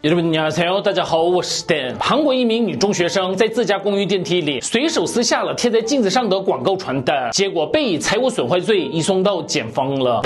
여러분大家好，我是 Dan。韩国一名女中学生在自家公寓电梯里随手撕下了贴在镜子上的广告传单，结果被以财物损坏罪移送到检方了。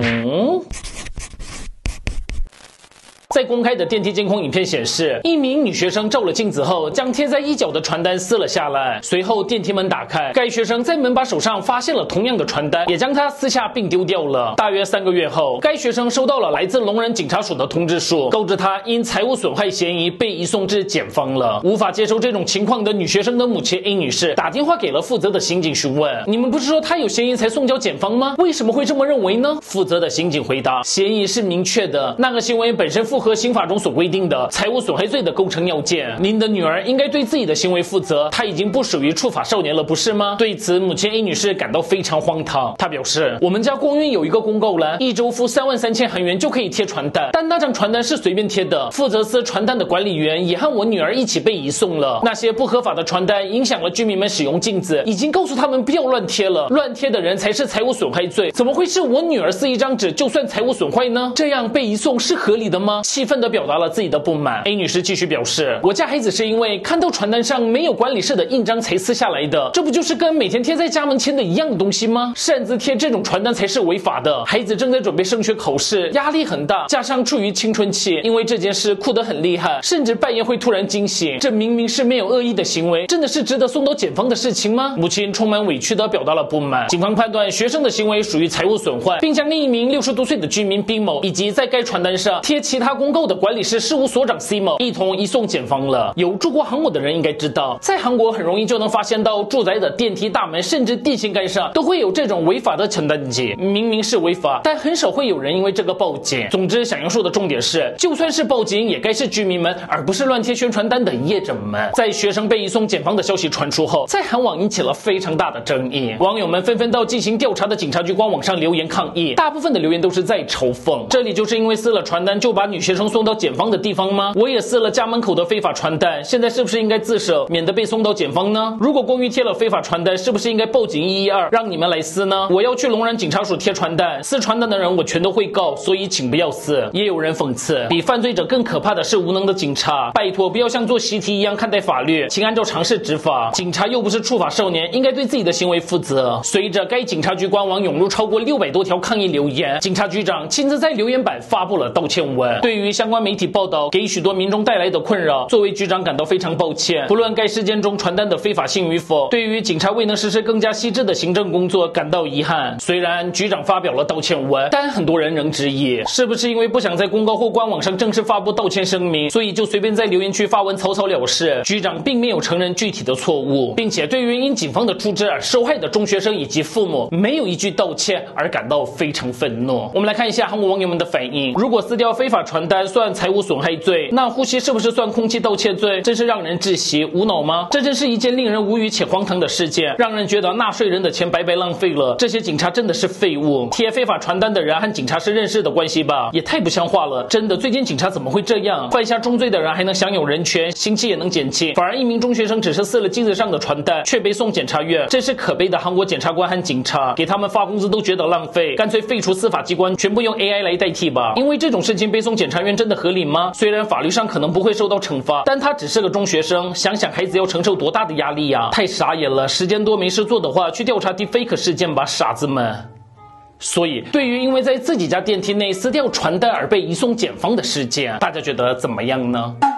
在公开的电梯监控影片显示，一名女学生照了镜子后，将贴在衣角的传单撕了下来。随后电梯门打开，该学生在门把手上发现了同样的传单，也将它撕下并丢掉了。大约3个月后，该学生收到了来自龙仁警察署的通知书，告知他因财物损坏嫌疑被移送至检方了。无法接受这种情况的女学生的母亲 A 女士打电话给了负责的刑警询问：“你们不是说她有嫌疑才送交检方吗？为什么会这么认为呢？”负责的刑警回答：“嫌疑是明确的，那个行为本身符合刑法中所规定的财物损害罪的构成要件。您的女儿应该对自己的行为负责，她已经不属于触法少年了，不是吗？”对此，母亲 A 女士感到非常荒唐。她表示：“我们家公寓有一个公告栏，一周付33000韩元就可以贴传单，但那张传单是随便贴的。负责撕传单的管理员也和我女儿一起被移送了。那些不合法的传单影响了居民们使用镜子，已经告诉他们不要乱贴了。乱贴的人才是财物损害罪，怎么会是我女儿撕一张纸就算财物损坏呢？这样被移送是合理的吗？”气愤地表达了自己的不满。 A 女士继续表示：“我家孩子是因为看到传单上没有管理室的印章才撕下来的，这不就是跟每天贴在家门前的一样的东西吗？擅自贴这种传单才是违法的。孩子正在准备升学考试，压力很大，加上处于青春期，因为这件事哭得很厉害，甚至半夜会突然惊醒，这明明是没有恶意的行为，真的是值得送到检方的事情吗？”母亲充满委屈地表达了不满。警方判断学生的行为属于财物损坏，并将另一名60多岁的居民 B 某以及在该传单上贴其他公告的管理室事务所长 C 某一同移送检方了。有住过韩国的人应该知道，在韩国很容易就能发现到住宅的电梯大门甚至电线杆上都会有这种违法的传单机，明明是违法，但很少会有人因为这个报警。总之，想要说的重点是，就算是报警，也该是居民们，而不是乱贴宣传单的业者们。在学生被移送检方的消息传出后，在韩网引起了非常大的争议，网友们纷纷到进行调查的警察局官网上留言抗议，大部分的留言都是在嘲讽：“这里就是因为撕了传单就把女学生送到检方的地方吗？我也撕了家门口的非法传单，现在是不是应该自首，免得被送到检方呢？如果公寓贴了非法传单，是不是应该报警112，让你们来撕呢？我要去龙仁警察署贴传单，撕传单的人我全都会告，所以请不要撕。”也有人讽刺，比犯罪者更可怕的是无能的警察，拜托不要像做习题一样看待法律，请按照常识执法。警察又不是触法少年，应该对自己的行为负责。随着该警察局官网涌入超过600多条抗议留言，警察局长亲自在留言板发布了道歉文。对于相关媒体报道给许多民众带来的困扰，作为局长感到非常抱歉。不论该事件中传单的非法性与否，对于警察未能实施更加细致的行政工作感到遗憾。虽然局长发表了道歉文，但很多人仍质疑，是不是因为不想在公告后官网上正式发布道歉声明，所以就随便在留言区发文草草了事。局长并没有承认具体的错误，并且对于因警方的出资而受害的中学生以及父母没有一句道歉而感到非常愤怒。我们来看一下韩国网友们的反应。如果撕掉非法传单算财物损害罪，那呼吸是不是算空气盗窃罪？真是让人窒息，无脑吗？这真是一件令人无语且荒唐的事件，让人觉得纳税人的钱白白浪费了。这些警察真的是废物。贴非法传单的人和警察是认识的关系吧？也太不像话了。真的，最近警察怎么会这样？犯下重罪的人还能享有人权，刑期也能减轻，反而一名中学生只是撕了镜子上的传单却被送检察院，真是可悲的韩国检察官和警察，给他们发工资都觉得浪费，干脆废除司法机关，全部用 AI 来代替吧。因为这种事情被送检察院真的合理吗？虽然法律上可能不会受到惩罚，但他只是个中学生，想想孩子要承受多大的压力呀！太傻眼了，时间多没事做的话，去调查 Deepfake 事件吧，傻子们。所以，对于因为在自己家电梯内撕掉传单而被移送检方的事件，大家觉得怎么样呢？